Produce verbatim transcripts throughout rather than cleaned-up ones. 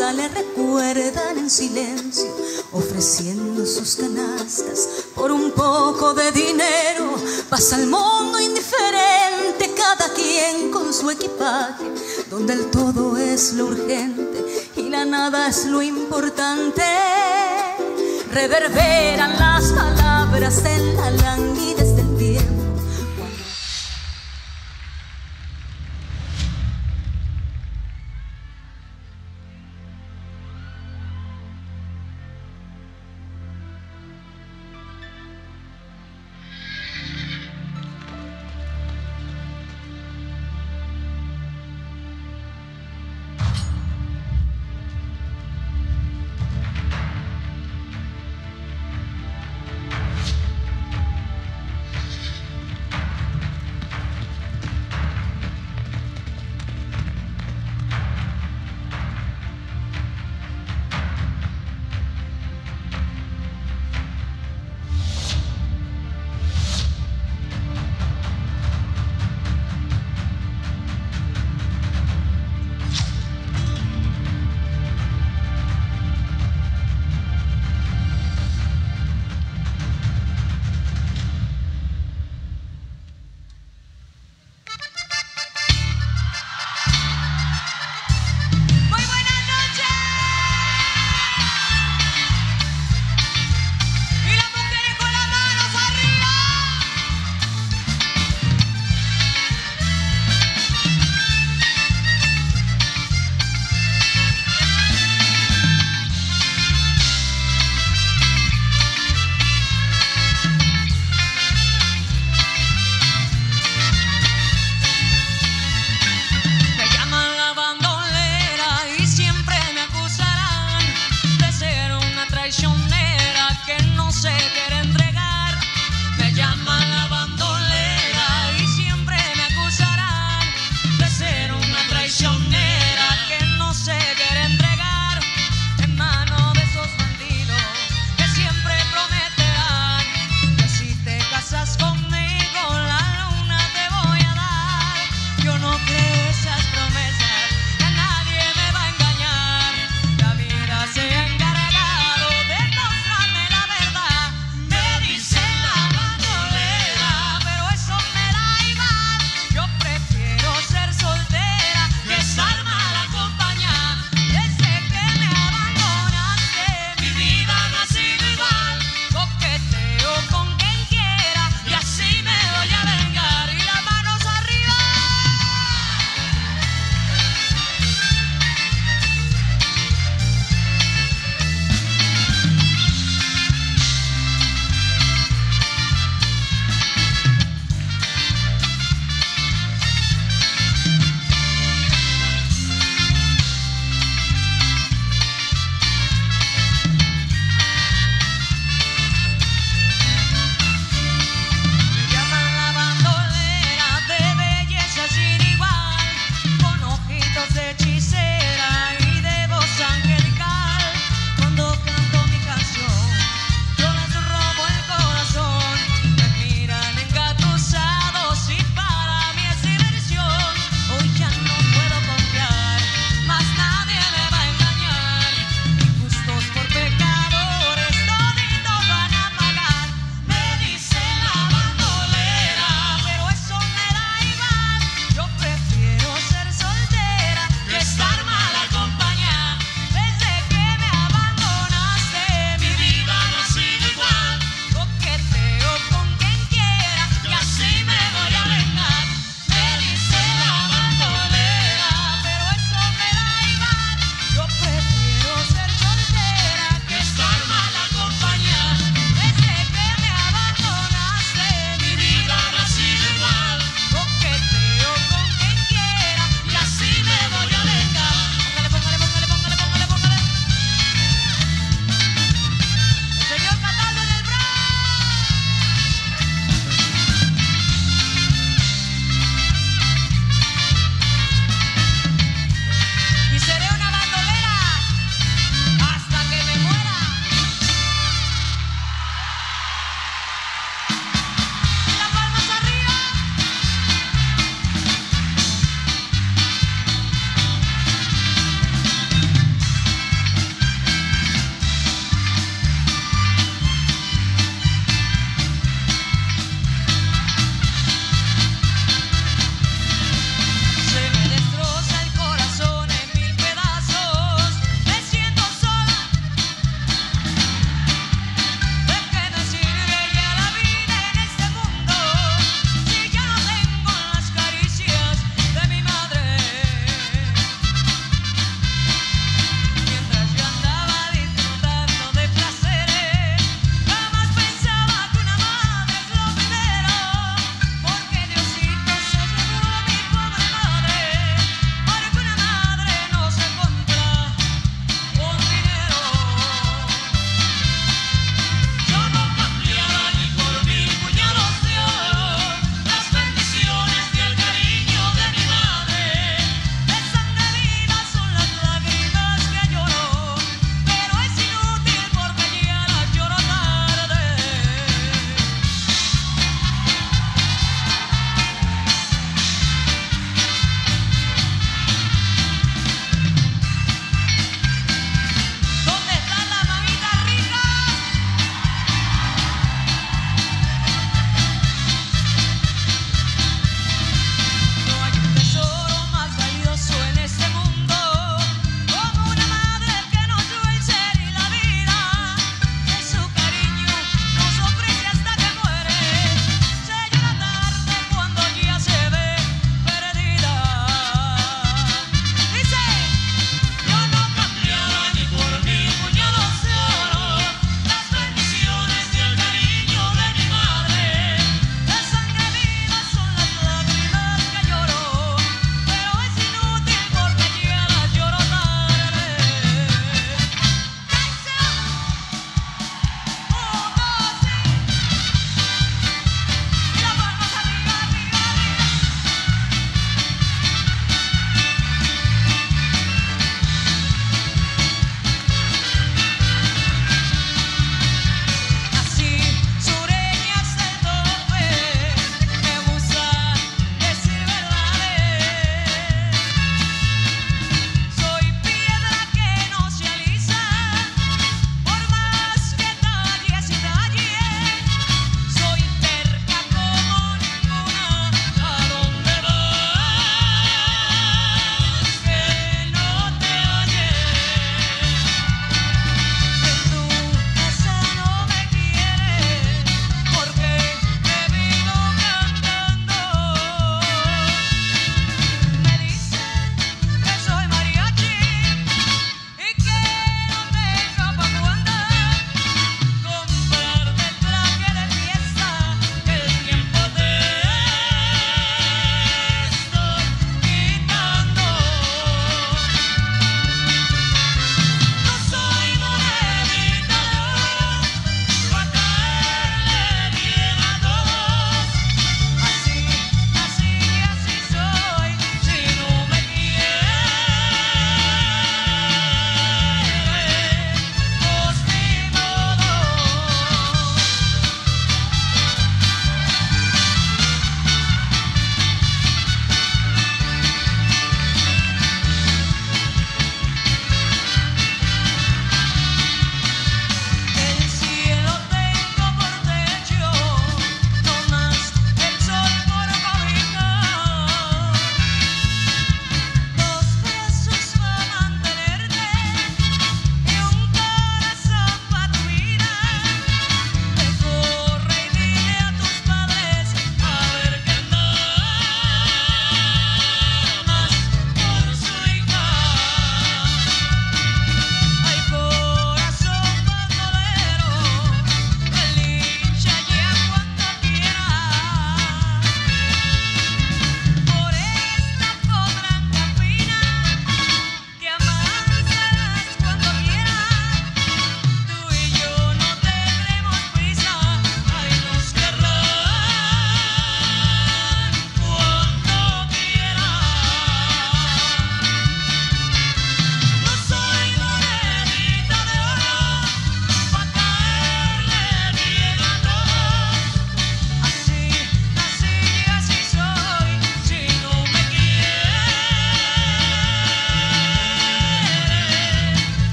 casa le recuerdan en silencio, ofreciendo sus canastas por un poco de dinero. Pasa el mundo indiferente, cada quien con su equipaje, donde el todo es lo urgente y la nada es lo importante. Reverberan las palabras en la languidez del tiempo.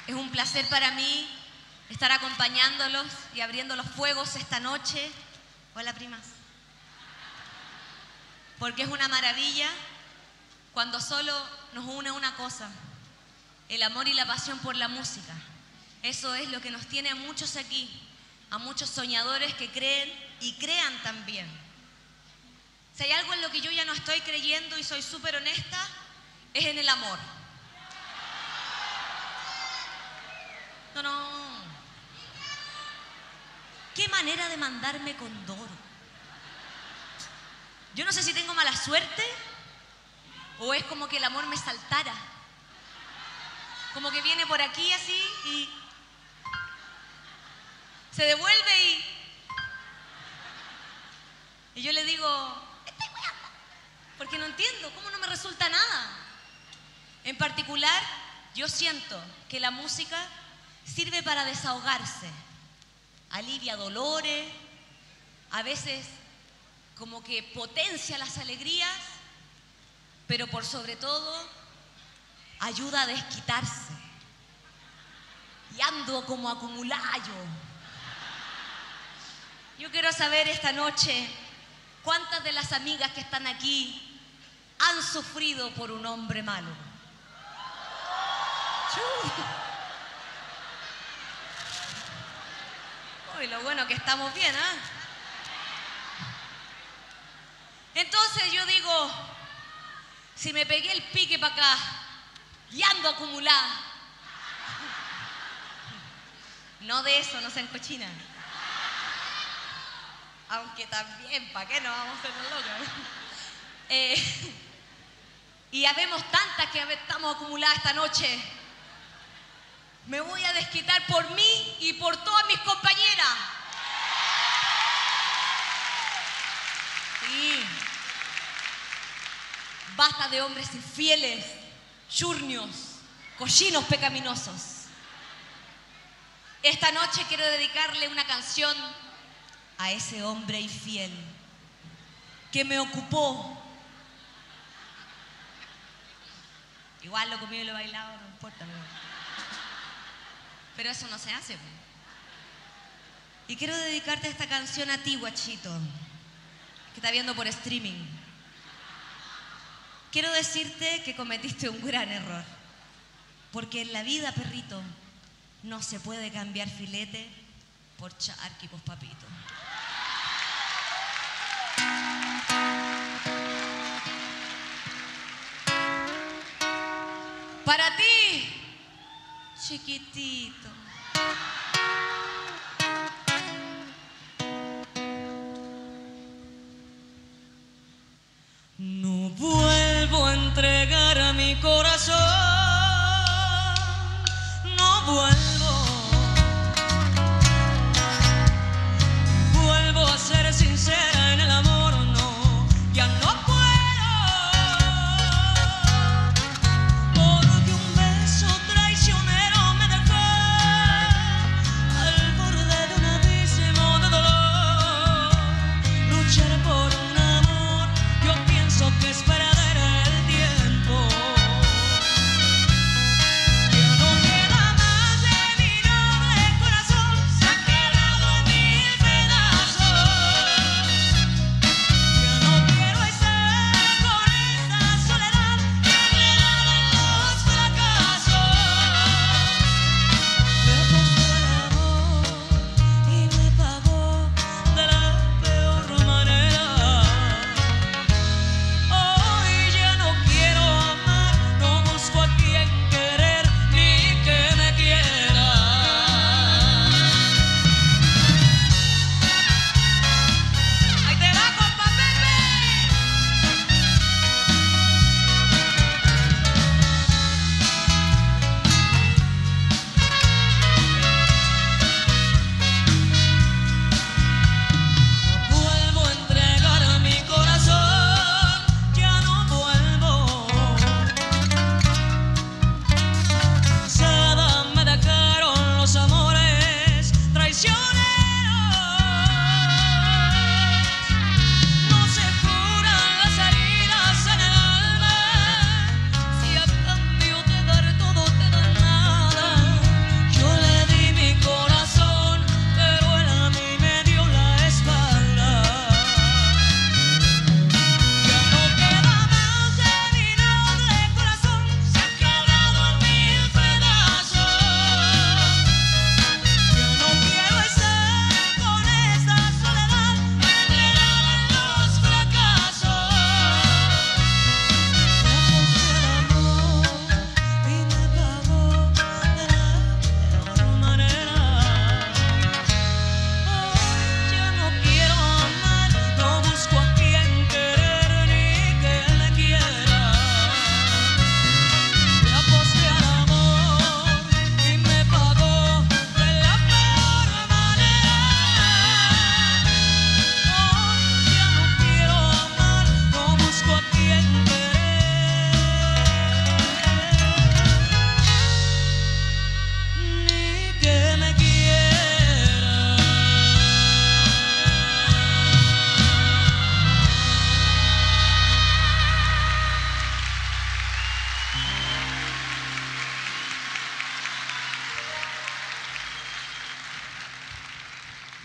Es un placer para mí estar acompañándolos y abriendo los fuegos esta noche. Hola, primas. Porque es una maravilla cuando solo nos une una cosa, el amor y la pasión por la música. Eso es lo que nos tiene a muchos aquí, a muchos soñadores que creen y crean también. Si hay algo en lo que yo ya no estoy creyendo y soy súper honesta, es en el amor. No, no. Qué manera de mandarme con Doro. Yo no sé si tengo mala suerte o es como que el amor me saltara. Como que viene por aquí así y se devuelve y, y yo le digo, estoy weando, porque no entiendo, ¿cómo no me resulta nada? En particular, yo siento que la música sirve para desahogarse, alivia dolores, a veces como que potencia las alegrías, pero por sobre todo ayuda a desquitarse. Y ando como acumulayo. Yo quiero saber esta noche cuántas de las amigas que están aquí han sufrido por un hombre malo. Uy, lo bueno que estamos bien, ¿ah? ¿eh? Entonces yo digo, si me pegué el pique para acá y ando acumulada, no de eso, no sean cochinas. Aunque también, ¿para qué no vamos a ser locos? Eh, y habemos tantas que estamos acumuladas esta noche. Me voy a desquitar por mí y por todas mis compañeras. Sí. Basta de hombres infieles, churnios, cochinos pecaminosos. Esta noche quiero dedicarle una canción a ese hombre infiel que me ocupó. Igual lo comido y lo bailado, no importa. Pero, pero eso no se hace. Y quiero dedicarte esta canción a ti, guachito, que está viendo por streaming. Quiero decirte que cometiste un gran error, porque en la vida, perrito, no se puede cambiar filete por charqui, pues papito. Para ti, chiquitito. No vuelvo a entregar a mi corazón, no vuelvo. Vuelvo a ser sincera en el amor, no, ya no puedo. Porque un beso traicionero me dejó al borde de un abismo de dolor. Luchar por un amor, yo pienso que es perder el tiempo. Ya no queda más de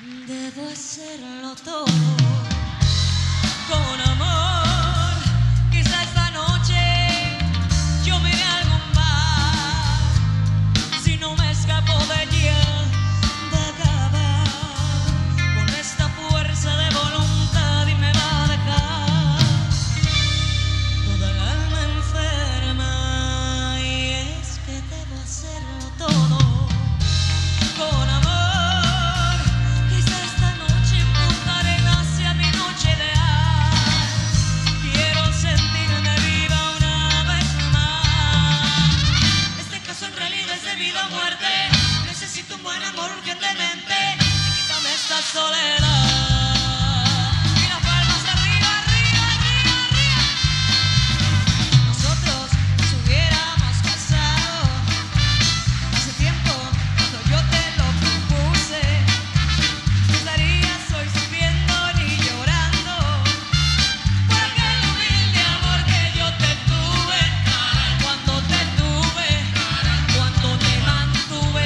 Debo hacerlo todo con amor. Quizá esta noche yo me iré a algún bar, si no me escapo de ella, de acabar con esta fuerza de voluntad y me va a dejar toda el alma enferma. Y es que debo hacerlo todo con amor. Necesito un buen amor urgentemente. Quítame esta soledad. Y las palmas arriba, arriba, arriba, arriba. Nosotros nos hubiéramos casado hace tiempo, cuando yo te lo propuse. No estarías hoy sufriendo ni llorando por aquel humilde amor que yo te tuve. Cuando te tuve, cuando te mantuve.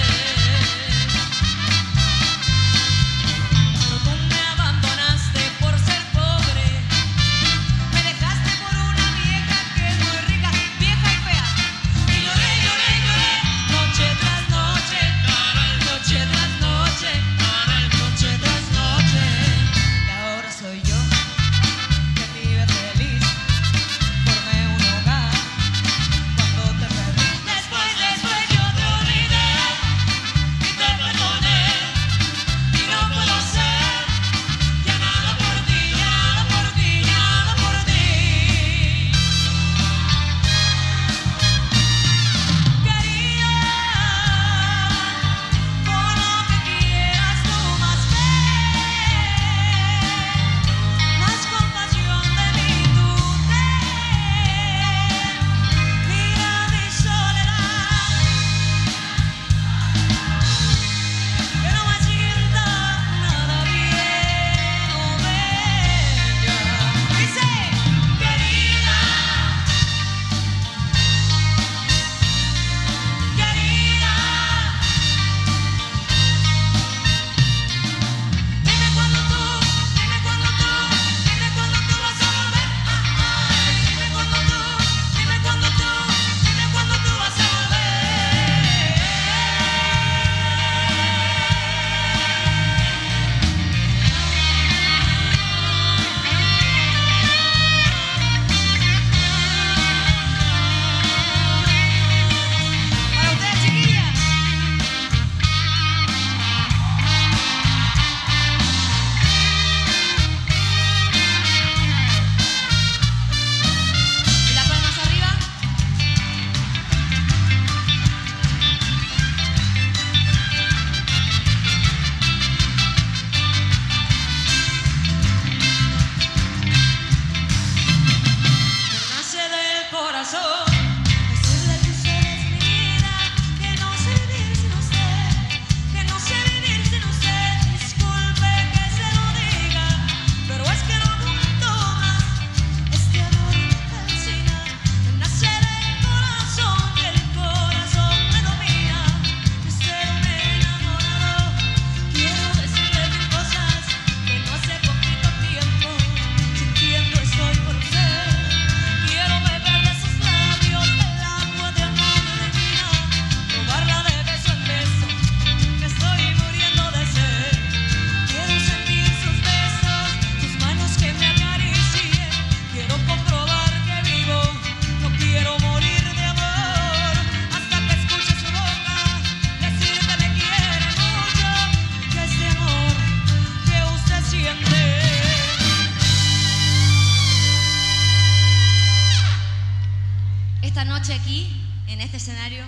Aquí, en este escenario,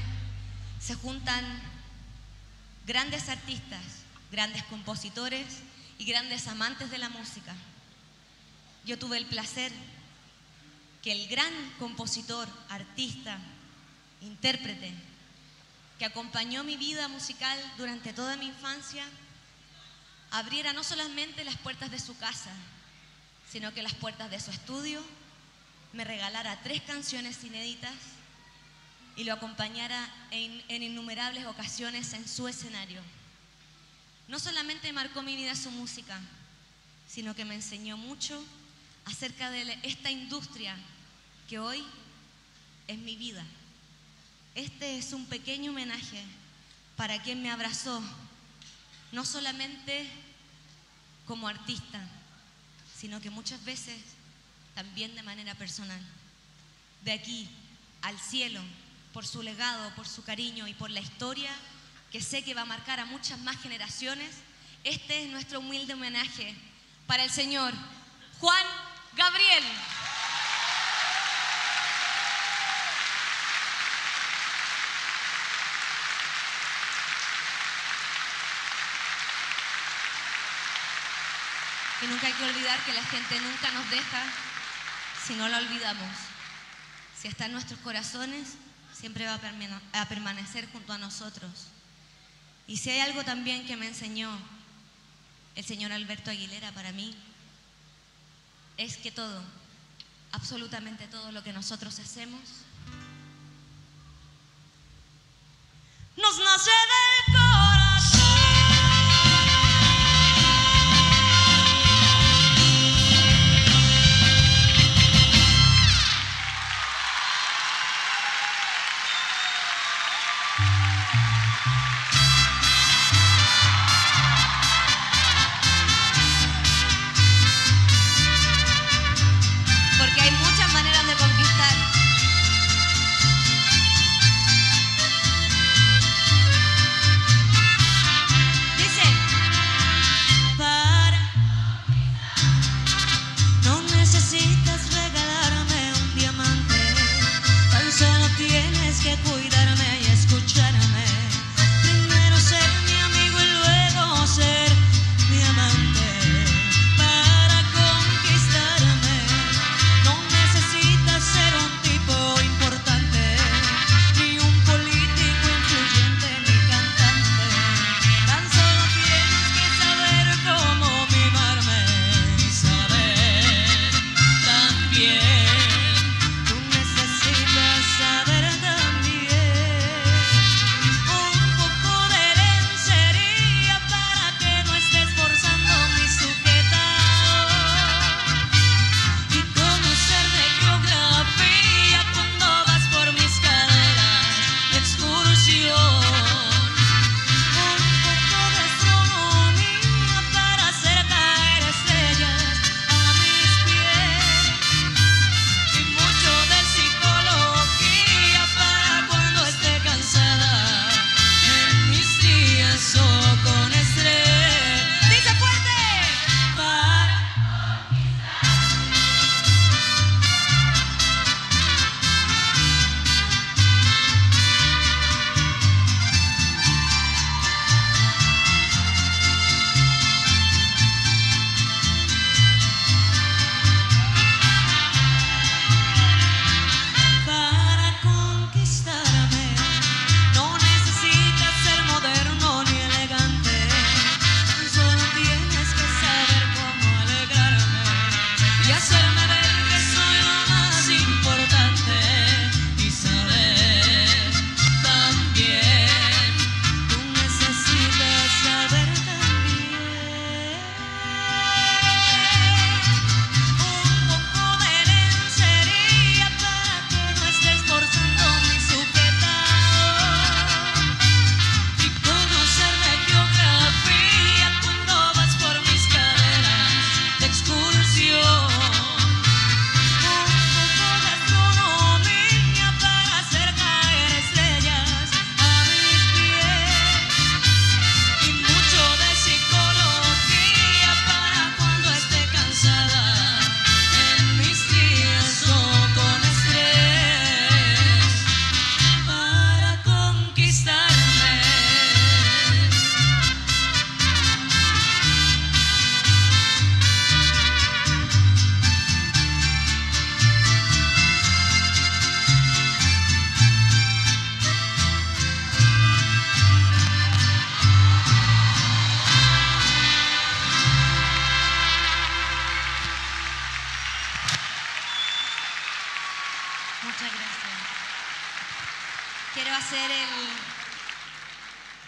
se juntan grandes artistas, grandes compositores y grandes amantes de la música. Yo tuve el placer que el gran compositor, artista, intérprete, que acompañó mi vida musical durante toda mi infancia, abriera no solamente las puertas de su casa, sino que las puertas de su estudio, me regalara tres canciones inéditas y lo acompañara en, en innumerables ocasiones en su escenario. no solamente marcó mi vida su música, sino que me enseñó mucho acerca de esta industria que hoy es mi vida. Este es un pequeño homenaje para quien me abrazó, no solamente como artista, sino que muchas veces también de manera personal. De aquí al cielo, por su legado, por su cariño y por la historia que sé que va a marcar a muchas más generaciones, este es nuestro humilde homenaje para el señor Juan Gabriel. Y nunca hay que olvidar que la gente nunca nos deja si no la olvidamos. Si está en nuestros corazones, siempre va a permanecer junto a nosotros. Y si hay algo también que me enseñó el señor Alberto Aguilera para mí, es que todo, absolutamente todo lo que nosotros hacemos, nos nace del corazón.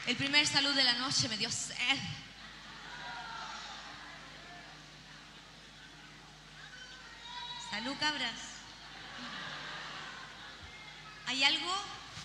El primer salud de la noche me dio sed. Salud, cabras. Hay algo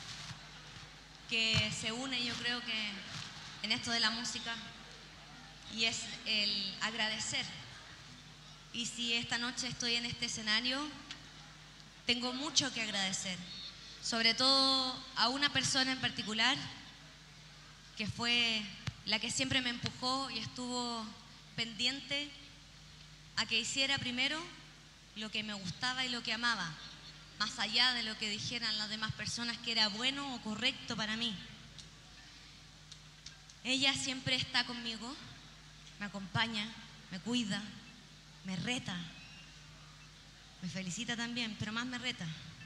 que se une, yo creo que en esto de la música, y es el agradecer. Y si esta noche estoy en este escenario, tengo mucho que agradecer, sobre todo a una persona en particular, que fue la que siempre me empujó y estuvo pendiente a que hiciera primero lo que me gustaba y lo que amaba, más allá de lo que dijeran las demás personas que era bueno o correcto para mí. Ella siempre está conmigo, me acompaña, me cuida, me reta, me felicita también, pero más me reta.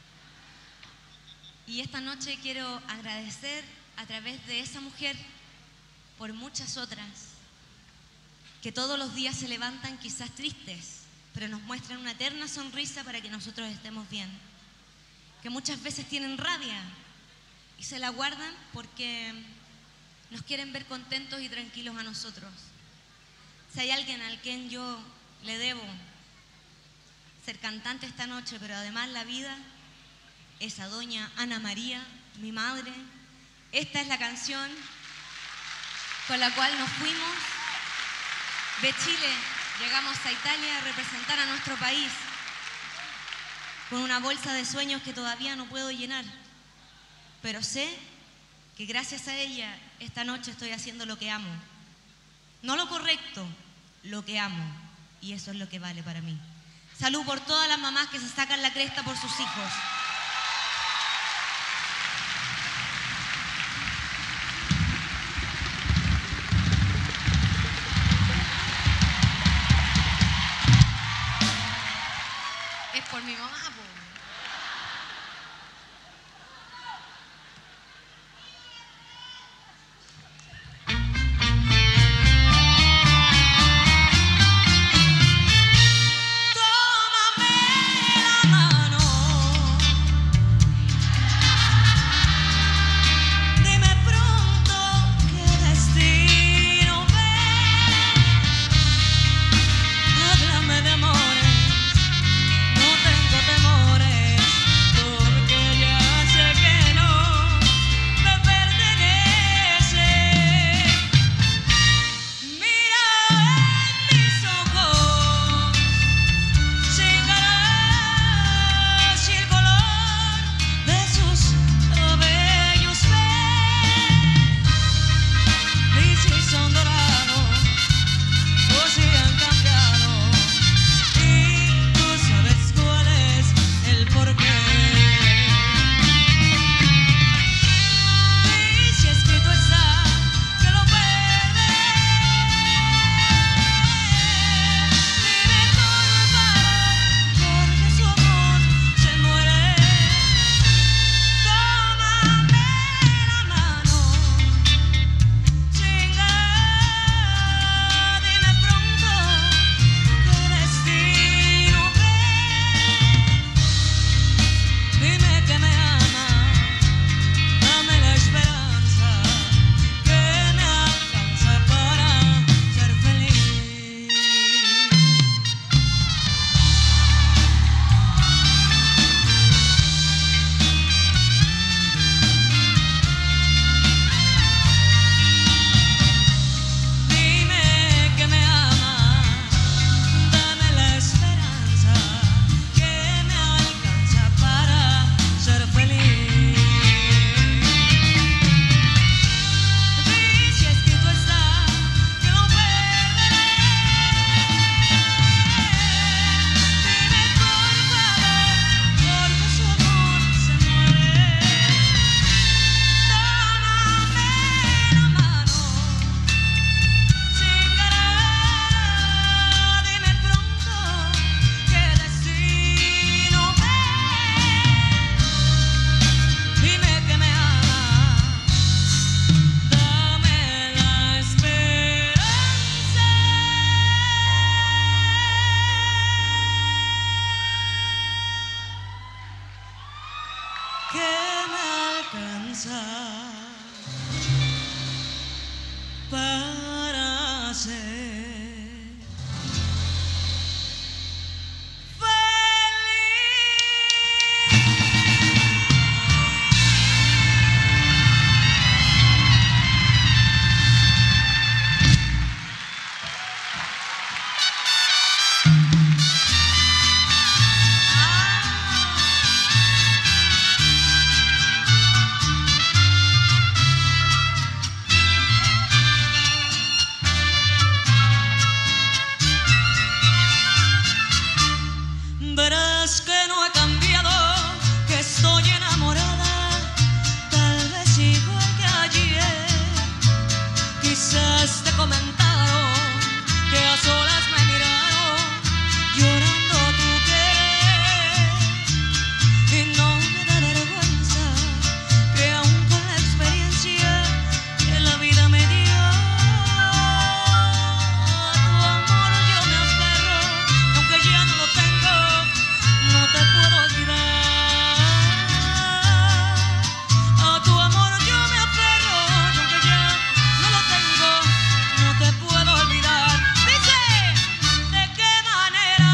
Y esta noche quiero agradecer a través de esa mujer por muchas otras que todos los días se levantan quizás tristes, pero nos muestran una eterna sonrisa para que nosotros estemos bien, que muchas veces tienen rabia y se la guardan porque nos quieren ver contentos y tranquilos a nosotros. Si hay alguien al quien yo le debo ser cantante esta noche, pero además la vida, es a doña Ana María, mi madre. Esta es la canción con la cual nos fuimos de Chile, llegamos a Italia a representar a nuestro país con una bolsa de sueños que todavía no puedo llenar, pero sé que gracias a ella esta noche estoy haciendo lo que amo, no lo correcto, lo que amo, y eso es lo que vale para mí. Salud por todas las mamás que se sacan la cresta por sus hijos. Es por mi mamá, po. Tómame la mano. Quizás te comentaron que a solas me miraron llorando tu querer, y no me da vergüenza que aún con la experiencia que la vida me dio, a tu amor yo me aferro, aunque ya no lo tengo, no te puedo olvidar. A tu amor yo me aferro, aunque ya no lo tengo, no te puedo olvidar. Dice, ¿de qué manera?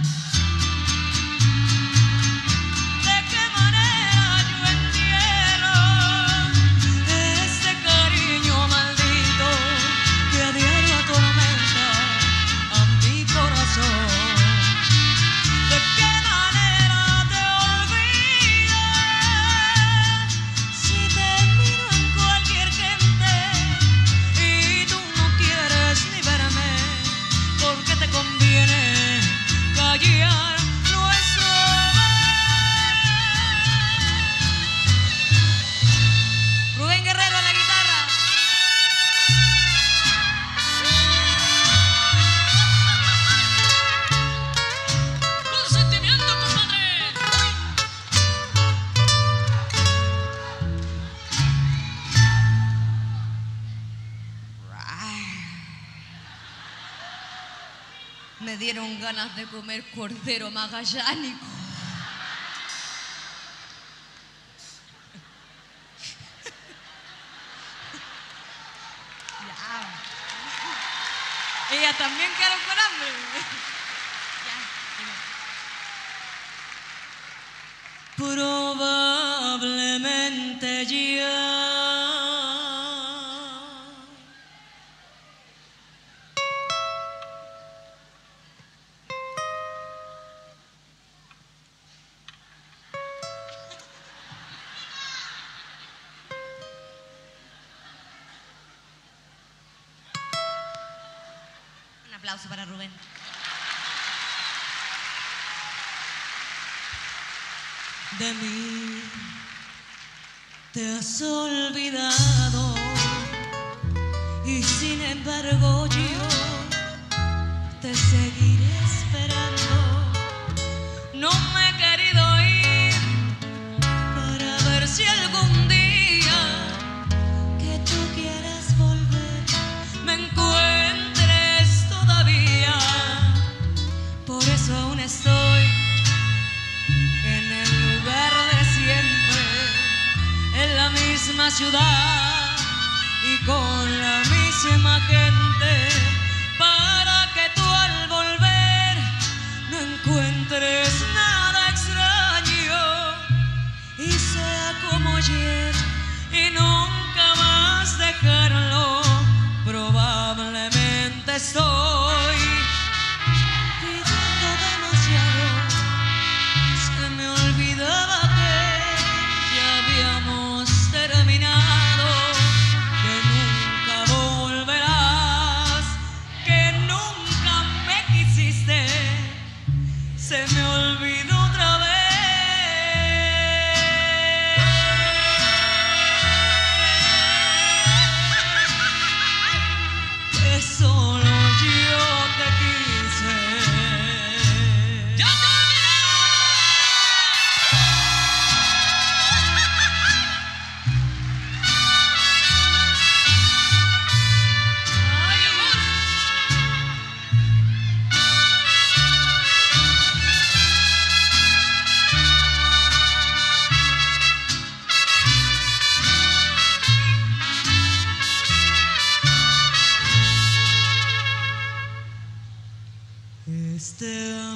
¿De qué manera yo entierro este cariño maldito que a diario atormenta a mi corazón? ¿De qué manera te olvido si te miro en cualquier gente y tú no quieres ni verme porque te conviene callar nuestro amor? Rubén Guerrero a la guitarra. Con sentimiento, compadre. Me dieron ganas de comer cordero magallánico. Ya. Ellas también quedaron con hambre. Ya, probablemente ya un aplauso para Rubén. De mí te has olvidado y sin embargo yo te seguiré esperando. No me he querido ir para ver si algún día que tú quieras volver me encuentres todavía. Por eso aún estoy en el lugar de siempre, en la misma ciudad y con la misma gente, para que tú al volver no encuentres nada extraño y sea como ayer y nunca más dejarlo. Probablemente estoy pidiendo demasiado. Se me olvidaba que ya habíamos terminado, que nunca volverás, que nunca me quisiste. Se me olvidó otra vez que solo yo te quise. ¡Ya te olvidé! ¡Ay, amor! Este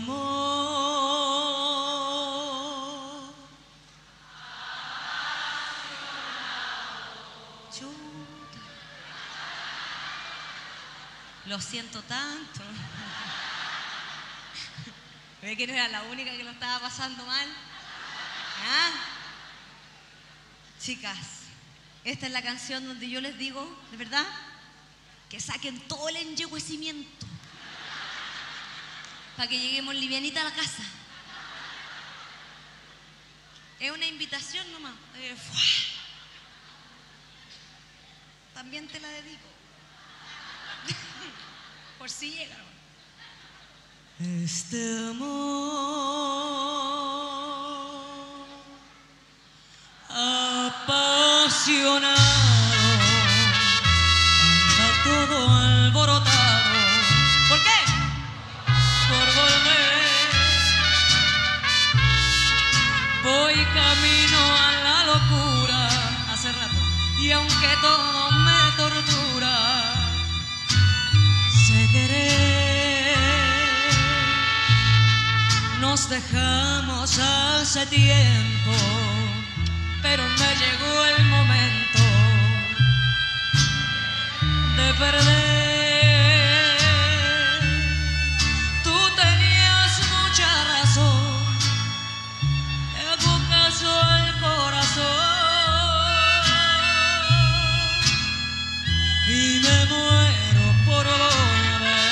amor chuta. Lo siento tanto. Ve que no era la única que lo estaba pasando mal. ¿Ah? Chicas, esta es la canción donde yo les digo, de verdad, que saquen todo el enyeguecimiento para que lleguemos livianita a la casa. Es una invitación nomás. Eh, también te la dedico. Por si llegaron. Este amor apasionado anda todo alborotado. ¿Por qué? Por volver. Voy camino a la locura Hace rato. y aunque todo me tortura, sé querer. Nos dejamos hace tiempo, pero me llegó el momento de perder. Tú tenías mucha razón, te hago caso al corazón y me muero por volver.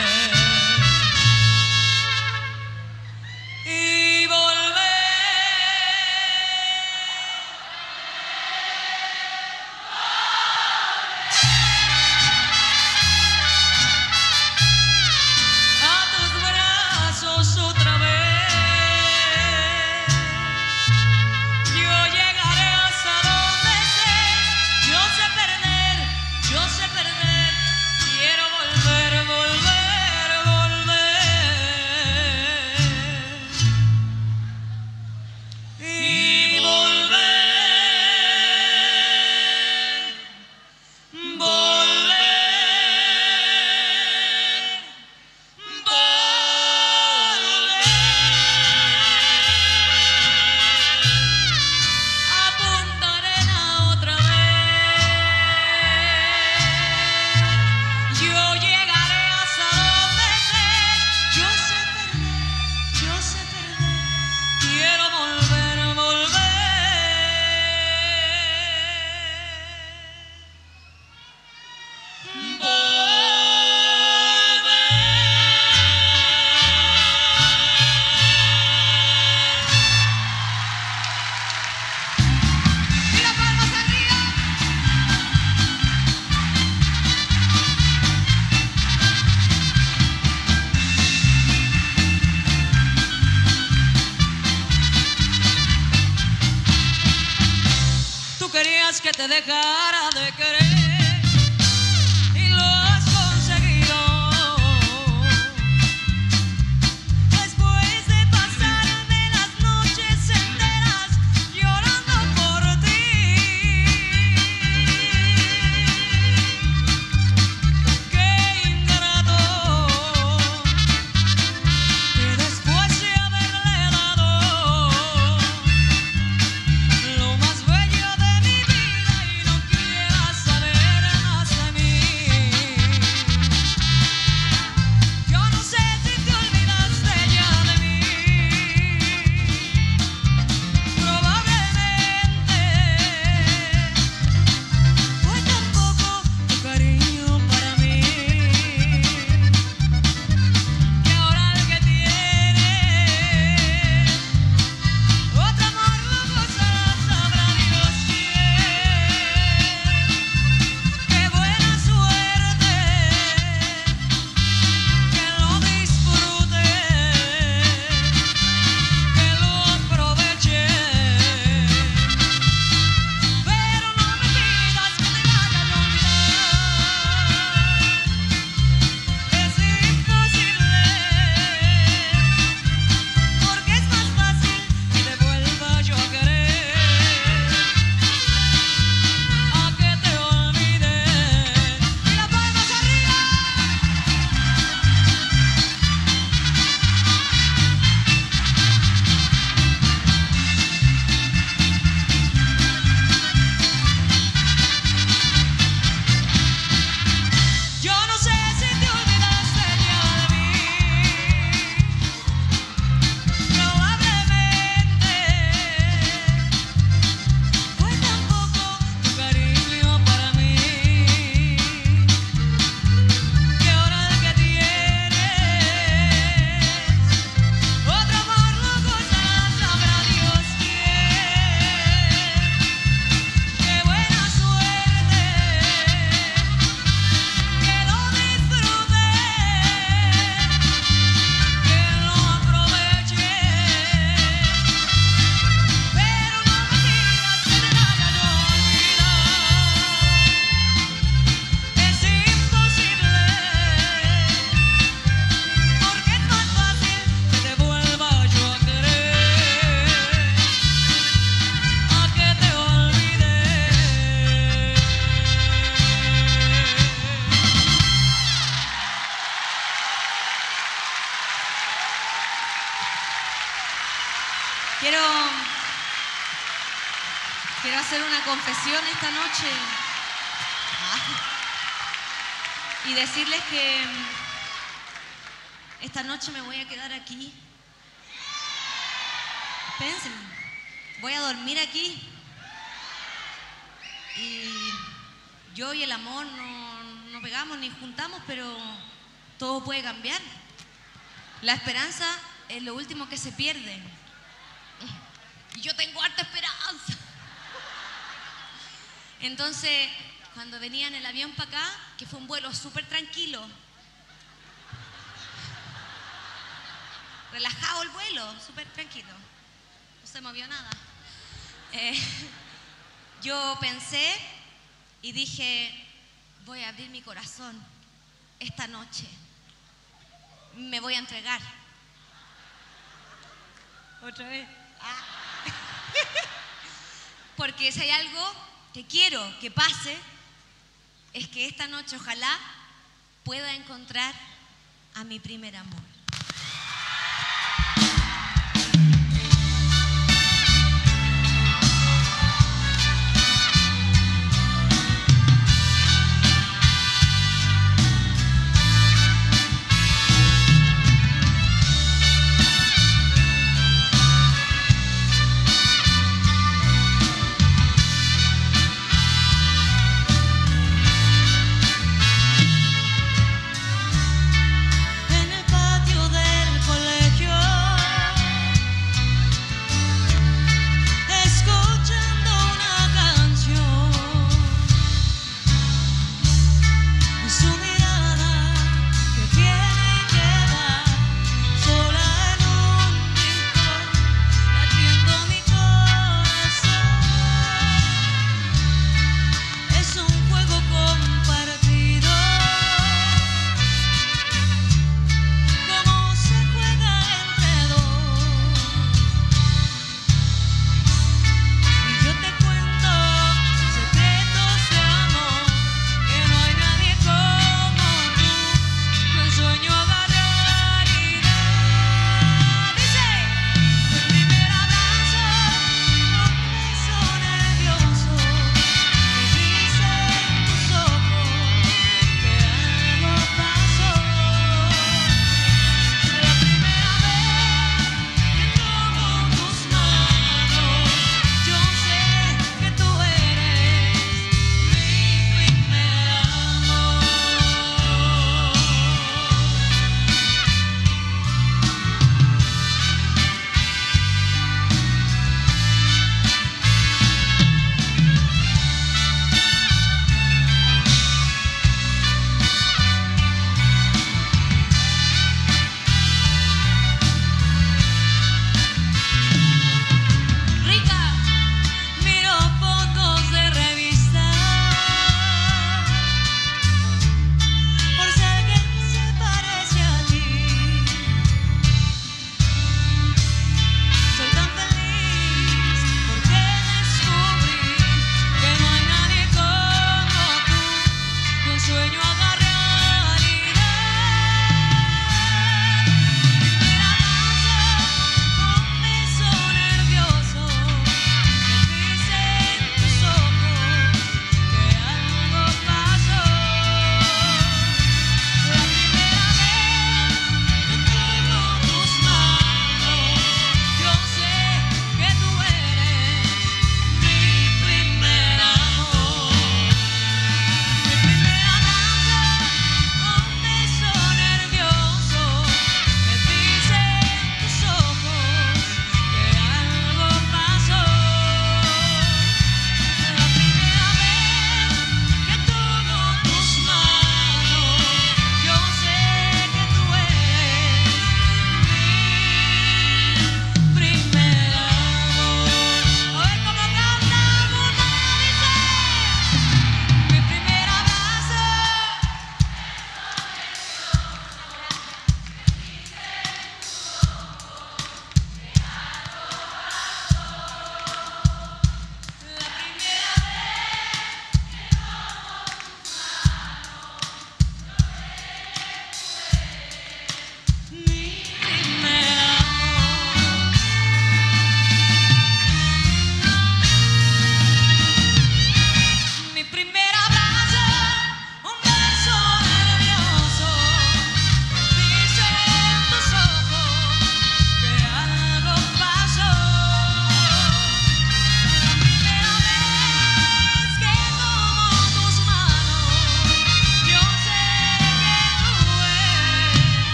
Y volver. A tus brazos otra vez. Yo llegaré hasta donde estés. Yo sé perder, yo sé perder. Quiero volver, volver, volver. Y volver, volver, volver a Punta Arena otra vez. Yo llegaré hasta donde estés. Yo sé perder, yo sé perder. Quiero volver, volver. Y las palmas arriba. Tú querías que te dejara de querer y lo has conseguido. Después de pasarme las noches enteras llorando por ti, qué ingrato que después de haberle dado lo más bello de mi vida y no quiero hacer una confesión esta noche y decirles que esta noche me voy a quedar aquí. Espérense, voy a dormir aquí. Y yo y el amor no, no pegamos ni juntamos, pero todo puede cambiar. La esperanza es lo último que se pierde. Y yo tengo harta esperanza. Entonces, cuando venía en el avión para acá, que fue un vuelo súper tranquilo, relajado el vuelo, súper tranquilo, no se movió nada. Eh, yo pensé y dije, voy a abrir mi corazón esta noche, me voy a entregar. Otra vez. Ah. Porque si hay algo que quiero que pase, es que esta noche ojalá pueda encontrar a mi primer amor.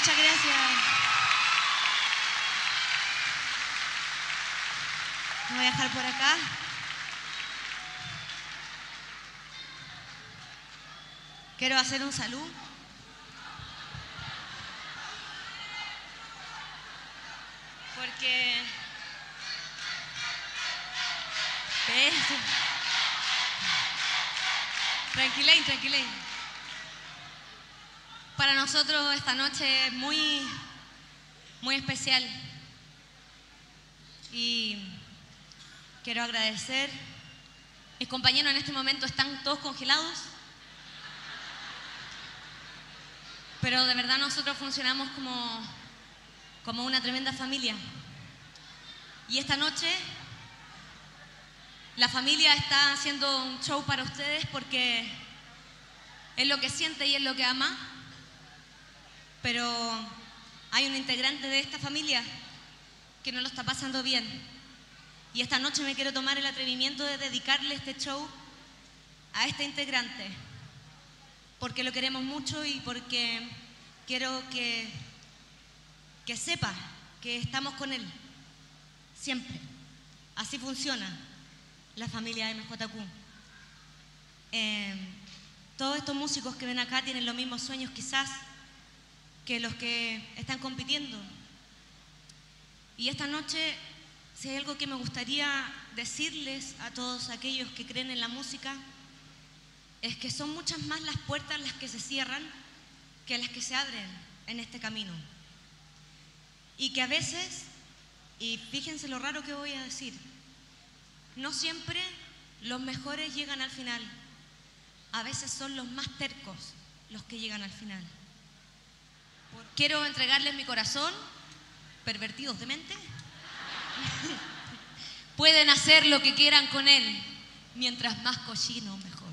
Muchas gracias. Me voy a dejar por acá. Quiero hacer un saludo. Porque... Eso. Tranquilen, tranquilen. Para nosotros esta noche es muy, muy especial. Y quiero agradecer. Mis compañeros en este momento están todos congelados. Pero de verdad nosotros funcionamos como, como una tremenda familia. Y esta noche la familia está haciendo un show para ustedes porque es lo que siente y es lo que ama. Pero hay un integrante de esta familia que no lo está pasando bien. Y esta noche me quiero tomar el atrevimiento de dedicarle este show a este integrante. Porque lo queremos mucho y porque quiero que, que sepa que estamos con él. Siempre. Así funciona la familia M J Q. Eh, todos estos músicos que ven acá tienen los mismos sueños quizás que los que están compitiendo. Y esta noche, si hay algo que me gustaría decirles a todos aquellos que creen en la música, es que son muchas más las puertas las que se cierran que las que se abren en este camino. Y que a veces, y fíjense lo raro que voy a decir, no siempre los mejores llegan al final. A veces son los más tercos los que llegan al final. Quiero entregarles mi corazón, pervertidos de mente. Pueden hacer lo que quieran con él, mientras más cochino, mejor.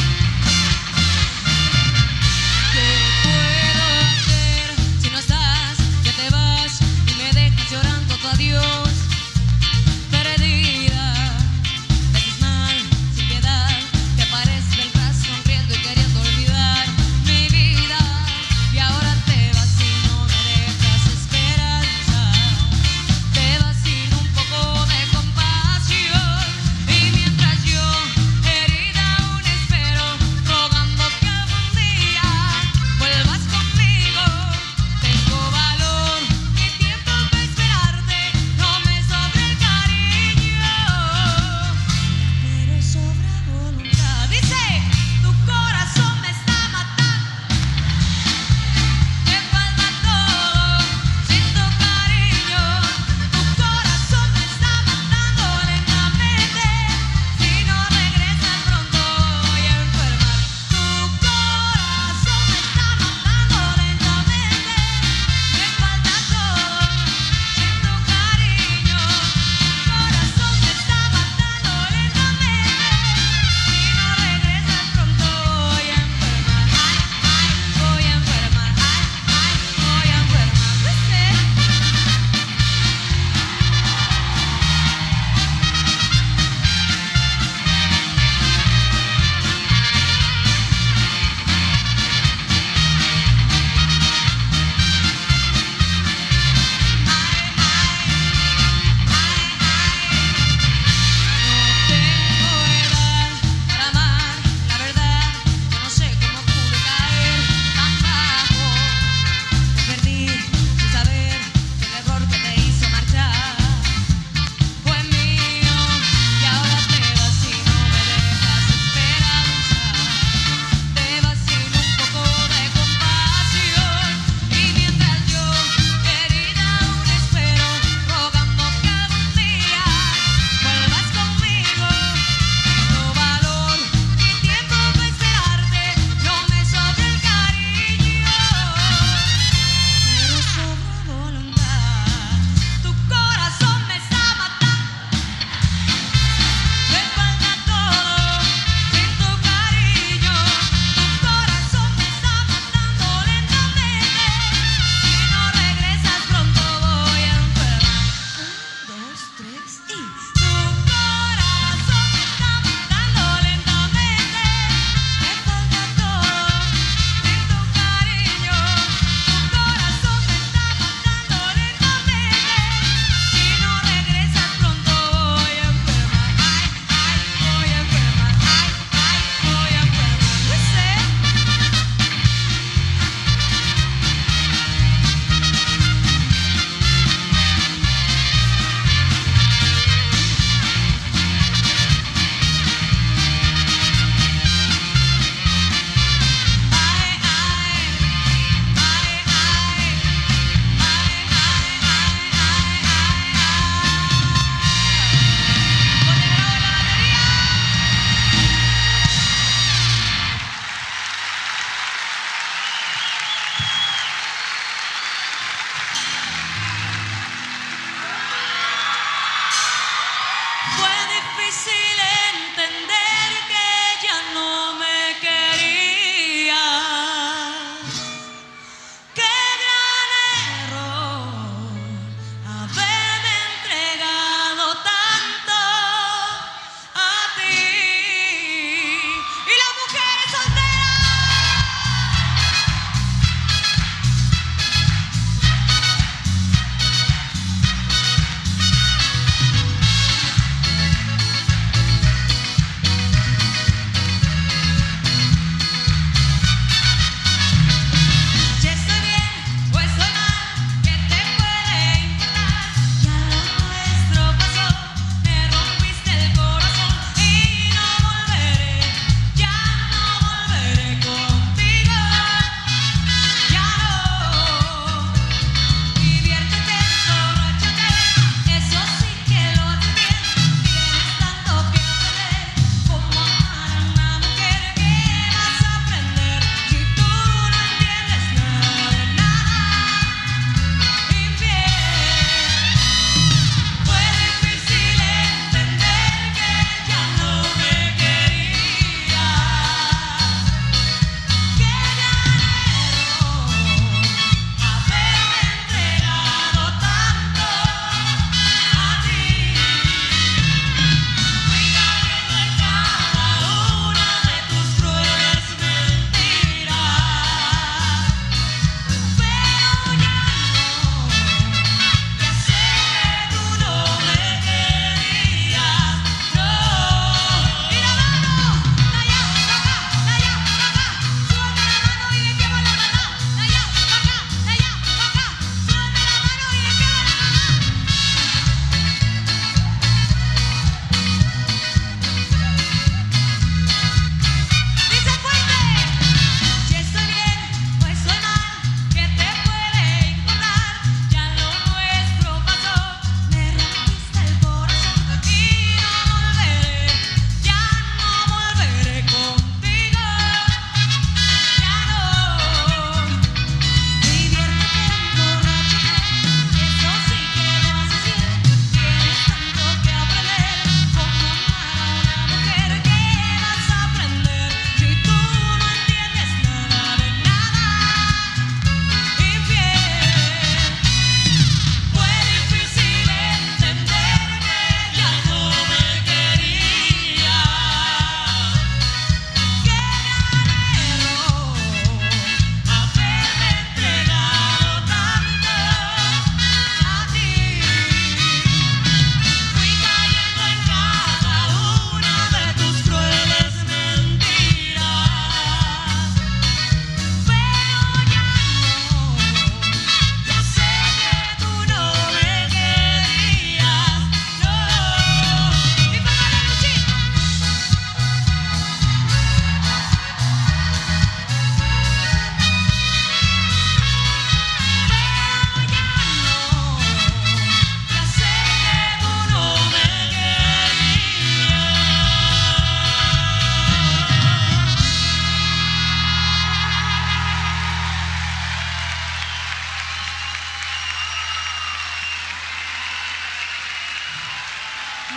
¿Qué puedo hacer si no estás?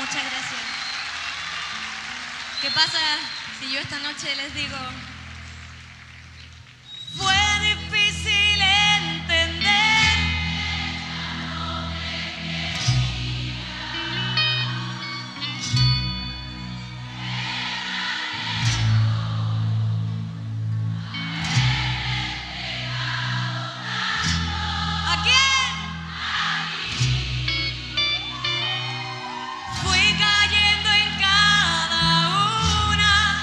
Muchas gracias. ¿Qué pasa si yo esta noche les digo? Fue difícil entender ¿a quién? Fui cayendo en cada una.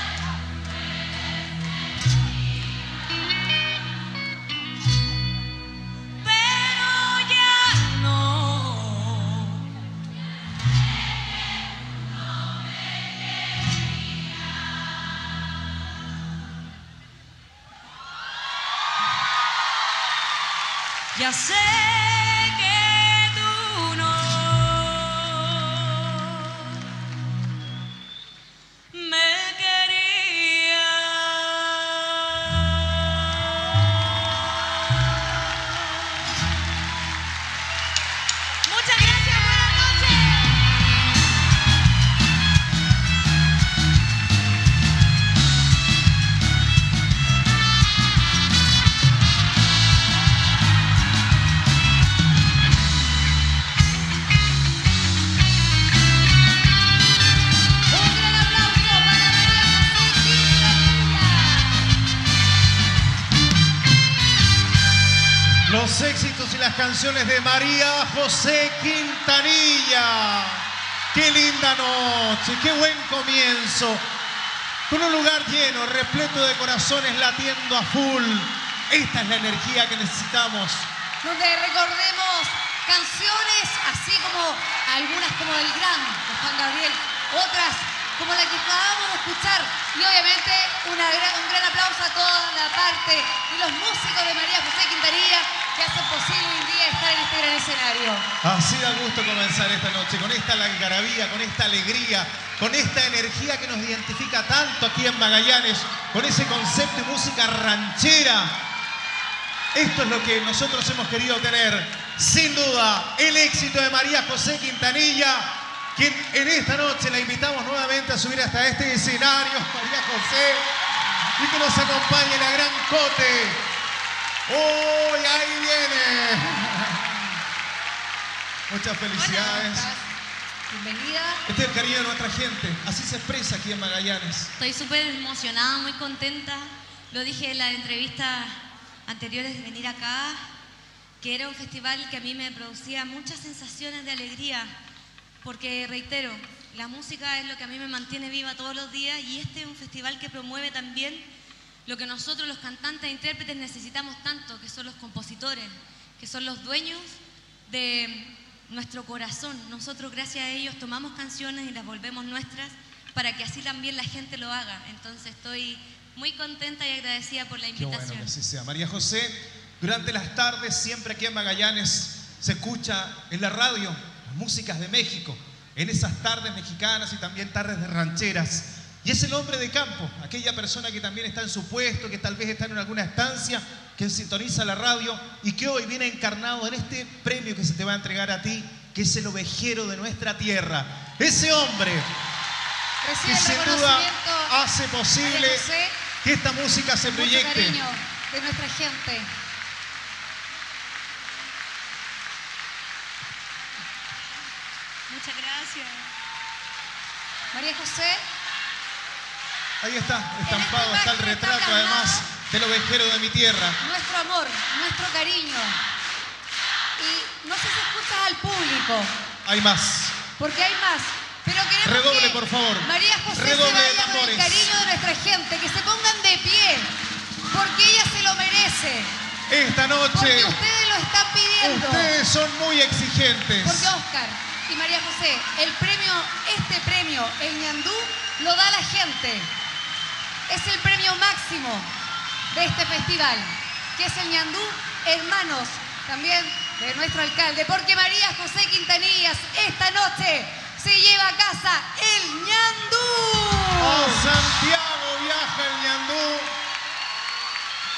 Pero ya no. Ya sé que tú no me querías. Muchas gracias, buenas noches. Un gran aplauso para María José Quintanilla. Los éxitos y las canciones de María José Quintanilla. Qué linda noche, qué buen comienzo. Con un lugar lleno, repleto de corazones latiendo a full. Esta es la energía que necesitamos. Donde recordemos canciones así como algunas como del gran de Juan Gabriel, otras como la que acabamos de escuchar, y obviamente una gran- un gran aplauso a toda la parte de los músicos de María José Quintanilla que hacen posible hoy en día estar en este gran escenario. Así da gusto comenzar esta noche, con esta algarabía, con esta alegría, con esta energía que nos identifica tanto aquí en Magallanes, con ese concepto de música ranchera. Esto es lo que nosotros hemos querido tener. Sin duda, el éxito de María José Quintanilla, quien en esta noche la invitamos nuevamente a subir hasta este escenario, María José, y que nos acompañe la gran Cote. ¡Uy, ahí viene! Muchas felicidades. Bienvenida. Este es el cariño de nuestra gente. Así se expresa aquí en Magallanes. Estoy súper emocionada, muy contenta. Lo dije en la entrevista anteriores de venir acá, que era un festival que a mí me producía muchas sensaciones de alegría, porque reitero, la música es lo que a mí me mantiene viva todos los días, y este es un festival que promueve también lo que nosotros los cantantes e intérpretes necesitamos tanto, que son los compositores, que son los dueños de nuestro corazón. Nosotros gracias a ellos tomamos canciones y las volvemos nuestras para que así también la gente lo haga. Entonces estoy muy contenta y agradecida por la Qué invitación. bueno que así sea. María José, durante las tardes, siempre aquí en Magallanes, se escucha en la radio las músicas de México, en esas tardes mexicanas y también tardes de rancheras. Y es el hombre de campo, aquella persona que también está en su puesto, que tal vez está en alguna estancia, que sintoniza la radio y que hoy viene encarnado en este premio que se te va a entregar a ti, que es el ovejero de nuestra tierra. Ese hombre Recibe que el sin duda reconocimiento hace posible María José, que esta música se mucho proyecte. cariño de nuestra gente. Muchas gracias. María José, Ahí está, estampado, esta está el imagen está retrato plasmado además del ovejero de mi tierra. nuestro amor, nuestro cariño. Y no sé si escuchas al público, Hay más. porque hay más. Pero queremos Redoble, que por favor. María José Redoble de se vaya con el tambores. cariño de nuestra gente, que se pongan de pie, porque ella se lo merece. Esta noche, Porque ustedes lo están pidiendo. ustedes son muy exigentes. Porque Oscar y María José, el premio, este premio, el ñandú, lo da la gente. Es el premio máximo de este festival, que es el ñandú, hermanos también de nuestro alcalde. Porque María José Quintanillas esta noche se lleva a casa el ñandú. A Santiago viaja el ñandú.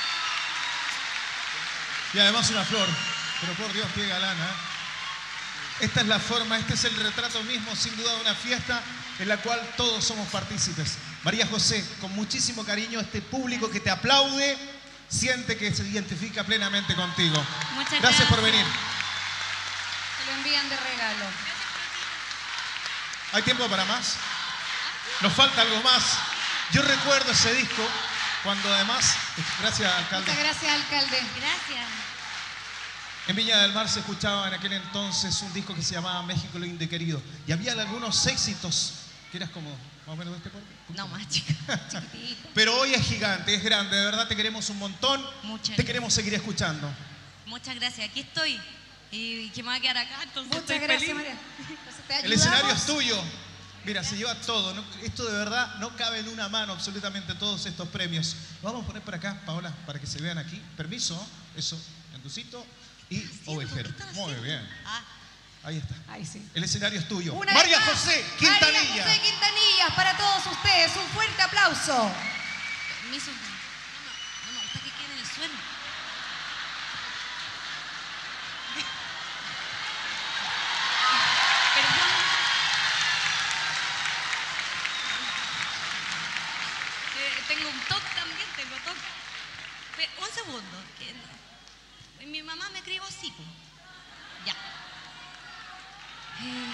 Y además una flor. Pero por Dios, qué galana. ¿eh? Esta es la forma, este es el retrato mismo, sin duda, de una fiesta en la cual todos somos partícipes. María José, con muchísimo cariño, este público que te aplaude, siente que se identifica plenamente contigo. Muchas gracias. gracias por venir. Se lo envían de regalo. ¿Hay tiempo para más? Nos falta algo más. Yo recuerdo ese disco cuando además, gracias alcalde. Muchas gracias, alcalde. Gracias. En Viña del Mar se escuchaba en aquel entonces un disco que se llamaba México lindo y querido. Y había algunos éxitos que eras como, más o menos de este porte. No, más chica, chiquitito. Pero hoy es gigante, es grande, de verdad te queremos un montón. Muchas te gracias. queremos seguir escuchando. Muchas gracias, aquí estoy. Y que me va a quedar acá, entonces Muchas estoy gracias, feliz. María. Entonces, ¿te El ayudamos? escenario es tuyo. Mira, se lleva todo. ¿no? Esto de verdad no cabe en una mano absolutamente todos estos premios. Lo vamos a poner por acá, Paola, para que se vean aquí. Permiso, eso, Yanducito y Ovejero. Muy bien. Ah, Ahí está. Ahí sí. El escenario es tuyo. Una María vez más, José Quintanilla. María José Quintanilla, para todos ustedes, un fuerte aplauso. permiso. No, no, no me gusta que quede en el suelo. Perdón. Eh, tengo un toque también, tengo toque. Pe- Un segundo. Que no. Mi mamá me crió así. po. Ya. Eh,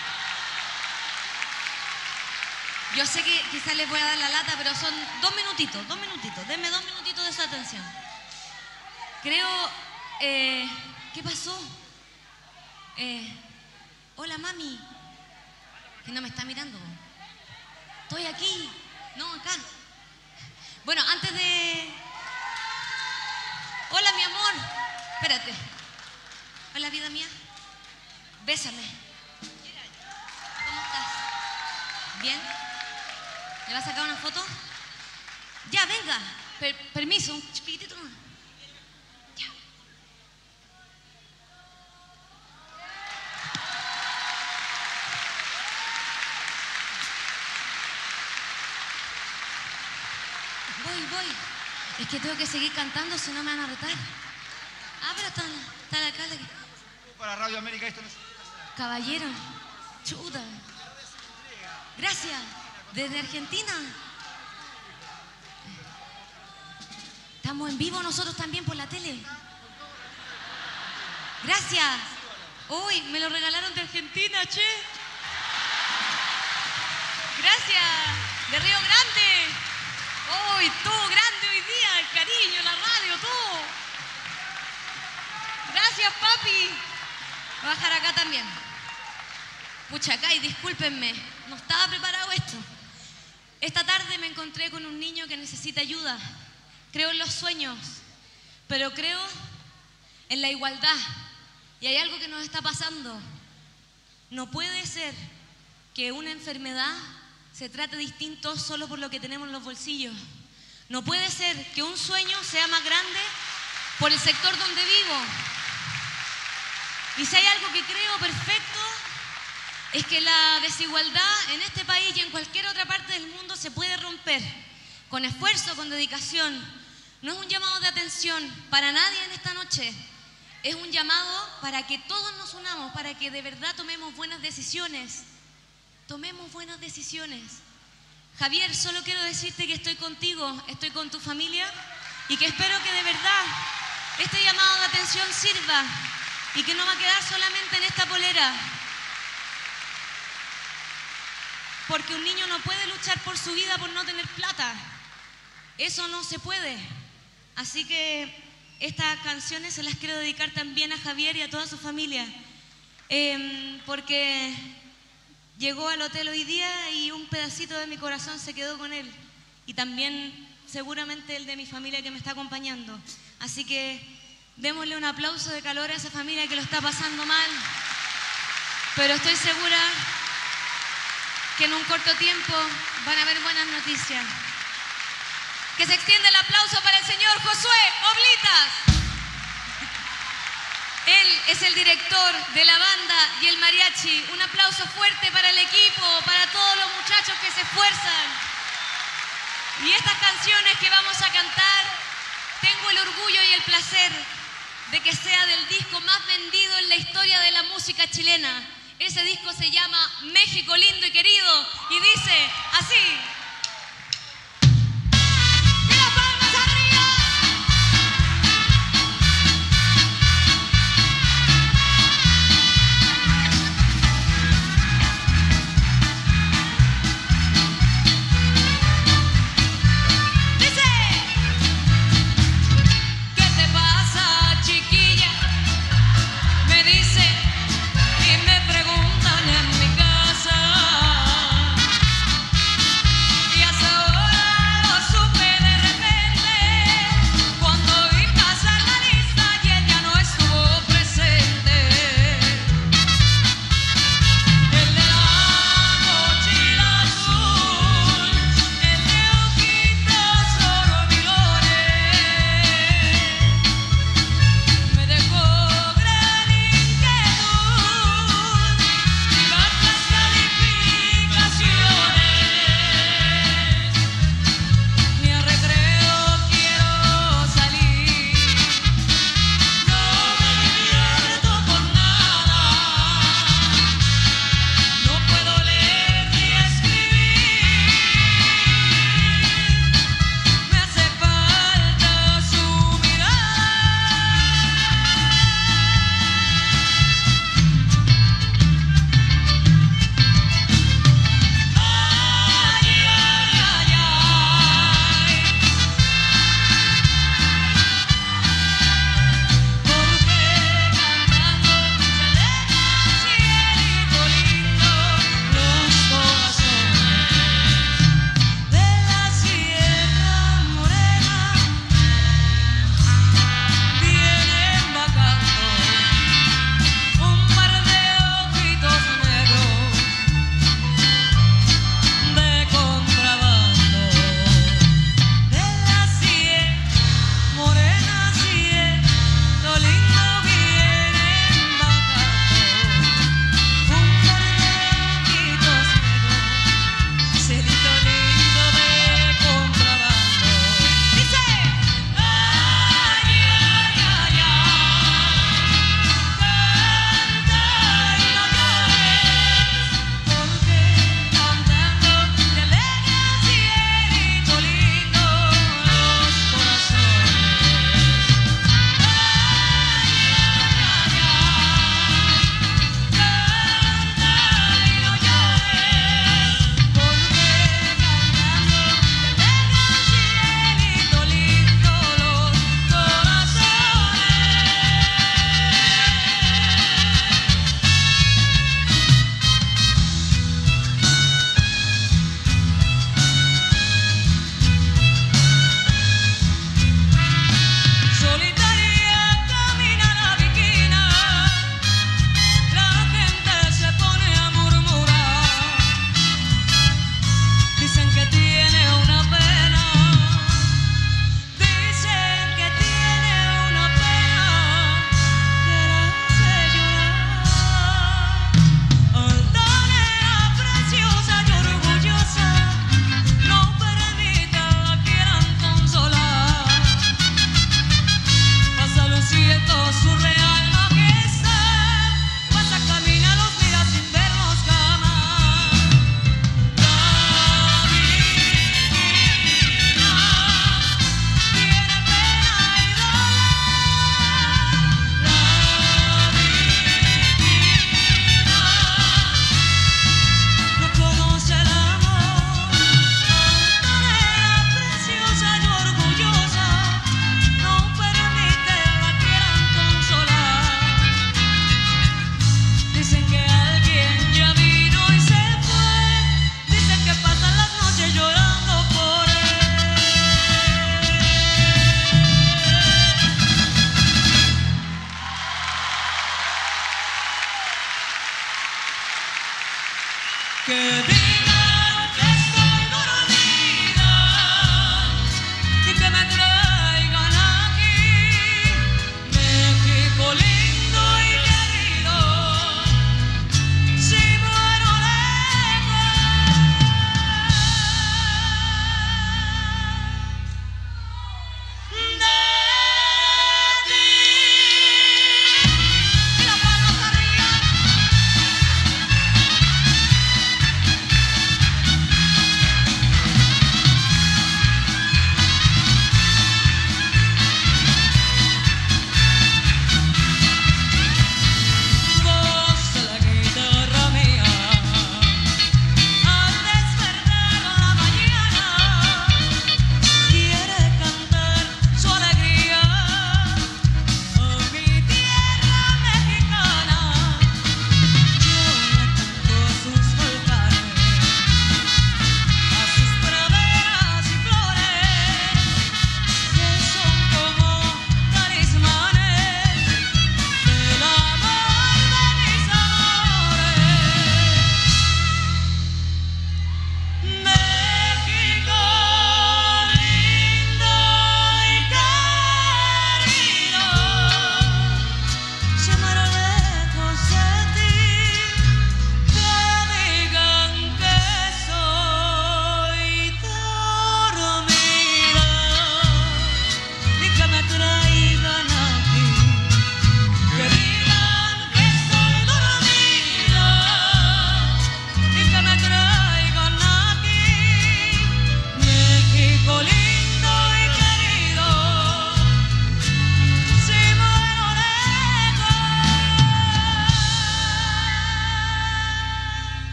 Yo sé que quizás les voy a dar la lata, pero son dos minutitos, dos minutitos. Denme dos minutitos de su atención. Creo... Eh, ¿Qué pasó? Eh, hola, mami. Que no me está mirando. Estoy aquí. No, acá. Bueno, antes de... Hola, mi amor. Espérate. Hola, vida mía. Bésame. ¿Cómo estás? ¿Bien? ¿Le vas a sacar una foto? Ya, venga. Per- permiso, un chiquitito más. Ya. Voy, voy. Es que tengo que seguir cantando, si no me van a retar. Ah, pero está, está el alcalde aquí. Para Radio América esto no es... Caballero, chuta. Gracias. Desde Argentina. Estamos en vivo nosotros también por la tele. Gracias. Uy, me lo regalaron de Argentina, che. Gracias. De Río Grande. Uy, todo grande hoy día. El cariño, la radio, todo. Gracias, papi. Voy a bajar acá también. Pucha, acá y discúlpenme. No estaba preparado esto. Esta tarde me encontré con un niño que necesita ayuda. Creo en los sueños, pero creo en la igualdad. Y hay algo que nos está pasando. No puede ser que una enfermedad se trate distinto solo por lo que tenemos en los bolsillos. No puede ser que un sueño sea más grande por el sector donde vivo. Y si hay algo que creo perfecto, es que la desigualdad en este país y en cualquier otra parte del mundo se puede romper con esfuerzo, con dedicación. No es un llamado de atención para nadie en esta noche. Es un llamado para que todos nos unamos, para que de verdad tomemos buenas decisiones. Tomemos buenas decisiones. Javier, solo quiero decirte que estoy contigo, estoy con tu familia y que espero que de verdad este llamado de atención sirva y que no va a quedar solamente en esta polera. Porque un niño no puede luchar por su vida por no tener plata. Eso no se puede. Así que estas canciones se las quiero dedicar también a Javier y a toda su familia. Eh, porque llegó al hotel hoy día y un pedacito de mi corazón se quedó con él. Y también seguramente el de mi familia que me está acompañando. Así que démosle un aplauso de calor a esa familia que lo está pasando mal. Pero estoy segura que en un corto tiempo van a haber buenas noticias. Que se extiende el aplauso para el señor Josué Oblitas. Él es el director de la banda y el mariachi. Un aplauso fuerte para el equipo, para todos los muchachos que se esfuerzan. Y estas canciones que vamos a cantar, tengo el orgullo y el placer de que sea del disco más vendido en la historia de la música chilena. Ese disco se llama México lindo y querido y dice así. ¡Y las palmas arriba! Dice, ¿qué te pasa, chiquilla? Me dice y me preguntan en mi casa.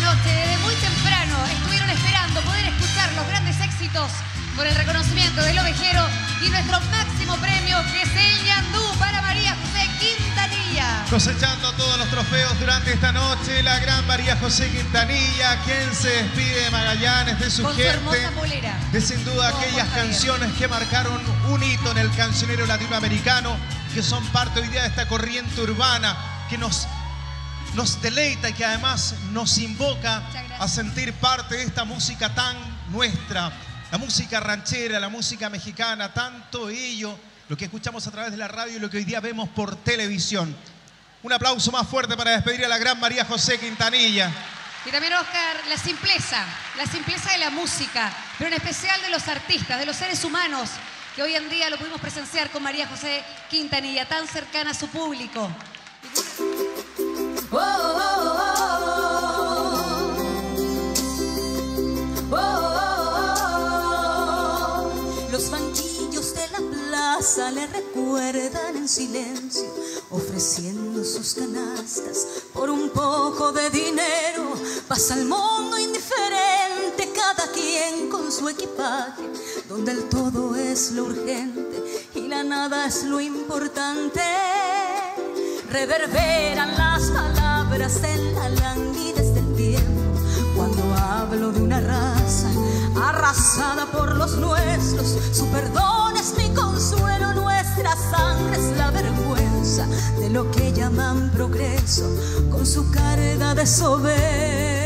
noche, desde muy temprano, estuvieron esperando poder escuchar los grandes éxitos con el reconocimiento del ovejero y nuestro máximo premio, que es el ñandú para María José Quintanilla. Cosechando todos los trofeos durante esta noche, la gran María José Quintanilla, quien se despide de Magallanes, de su con gente, su hermosa polera, de sin duda todo aquellas por Javier. canciones que marcaron un hito en el cancionero latinoamericano, que son parte hoy día de esta corriente urbana que nos, nos deleita y que además nos invoca a sentir parte de esta música tan nuestra, la música ranchera, la música mexicana, tanto ello, lo que escuchamos a través de la radio y lo que hoy día vemos por televisión. Un aplauso más fuerte para despedir a la gran María José Quintanilla. Y también, Oscar, la simpleza, la simpleza de la música, pero en especial de los artistas, de los seres humanos, que hoy en día lo pudimos presenciar con María José Quintanilla, tan cercana a su público. Oh, oh, oh, oh, oh. Los banquillos de la plaza le recuerdan en silencio, ofreciendo sus canastas por un poco de dinero. Pasa el mundo indiferente, cada quien con su equipaje, donde el todo es lo urgente y la nada es lo importante. Reverberan las palabras en la languidez del tiempo, cuando hablo de una raza arrasada por los nuestros. Su perdón es mi consuelo, nuestra sangre es la vergüenza de lo que llaman progreso, con su carga de soberbia.